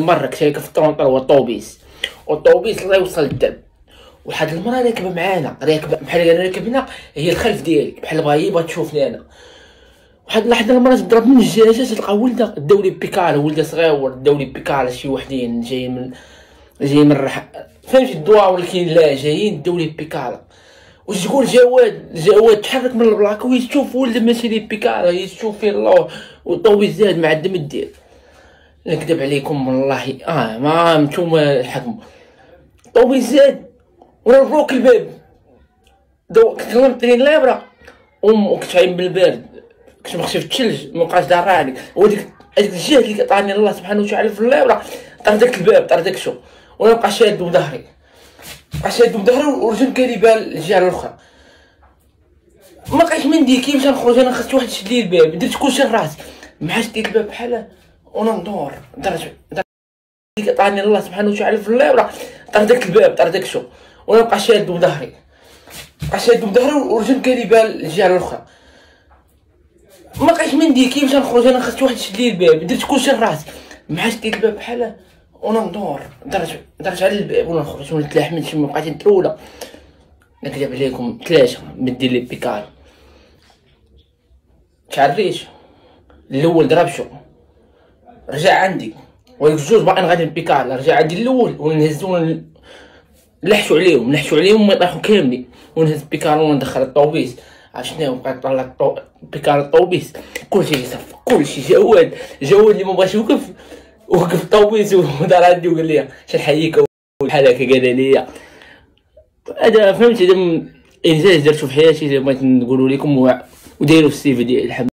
مرة كنت هكا في الطونطر والطوبيس الله يوصل الدرب، واحد المرة راكبة معانا، راكبة بحال انا راكبنا هي الخلف ديالي بحال بغا تشوفني انا. واحد اللحظة المرة تضرب من الجاجة تلقى ولدها داولي بيكالا، ولدها صغير داولي بيكالا، شي وحدين جايين من فهمتي الدواء ولا كاين لا جايين داولي بيكالا. واش تقول جواد تحرك من البلاكا ويشوف ولد ماشي لي بيكالا، يشوف فيه الله والطوبيس زاد مع الدم الديال. نكذب عليكم والله ما نتوما الحكم. الطوبيس زاد وانا نبروك الباب، كنت نطرين لابرا وكنت عايم بالبارد، كنت مخشي في الثلج مبقاش داراني، وديك الجهد اللي عطاني الله سبحانه وتعالى في اللابرا طار داك الباب طار داك شو، وانا نبقى شادو بظهري ورجل كاليبان الجهه الاخرى. ما بقيتش من دي كيفاش نخرج، انا خصت واحد يشد لي الباب، درت كلشي لراسي ما شديت الباب بحال وانا ندور درت اللي عطاني الله سبحانه وتعالى في اللابرا طار داك الباب طار داك شو، وانا نبقى شادو بظهري ورجل كاليبان الجهه الاخرى. ما بقيتش من دي كيفاش نخرج، انا خصت واحد يشد لي الباب، درت كلشي لراسي ما شديت الباب بحال وانا ندور درت على الباب وانا نخرج ونتلاح من شي بقيت نترولا. نكذب عليكم 3 مدير لي بيكال تعريش الاول ضرب شو رجع عندي، ولك جوج باقيين غادي بيكال رجع عندي الاول ونهزو نلحشو عليهم ما يطيحو كاملين، ونهز بيكال وندخل الطوبيس. عشناو بقى طلع بيكال الطوبيس كلشي يصفق كلشي. جواد اللي مبغاش وقف الطوبيس ودار عندي وقال لي شحال حييك بحال هكا قال لي. هذا فهمتي هذا انجاز درتو في حياتي بغيت نقولو لكم ودايرو في السي في ديالي.